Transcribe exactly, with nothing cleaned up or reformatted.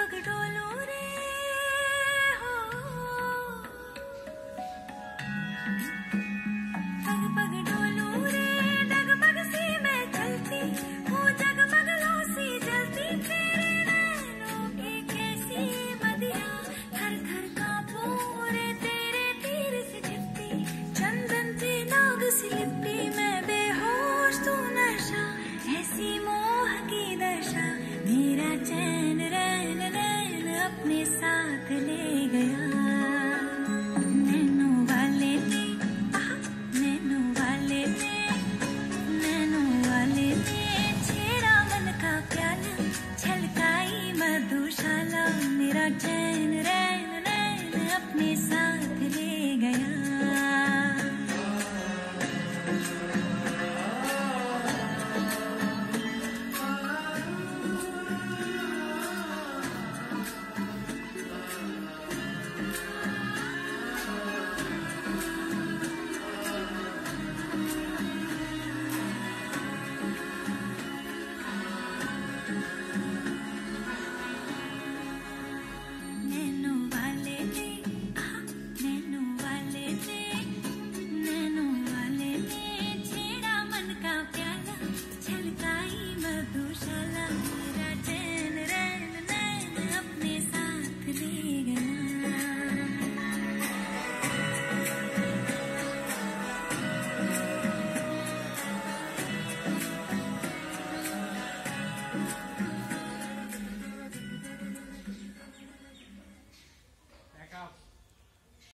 पग डोलो रे हो, पग पग डोलो रे, डगमग सी मैं चलती हूँ, जगमग लो सी जलती, तेरे नैनों की कैसी मदिरा, थर थर कांपूं रे तेरे तीर से चिपटी, चंदन से नाग सी लिपटी, मैं बेहोश तू नशा, ऐसी मोह की दशा, मेरा चैन रैन रैन अपने साथ ले गया। नैनो वाले ने, आहा, नैनो वाले ने, नैनो वाले ने छेड़ा मन का प्याला, छलकाई मधुशाला, मेरा चैन रैन रैन अपने साथ ले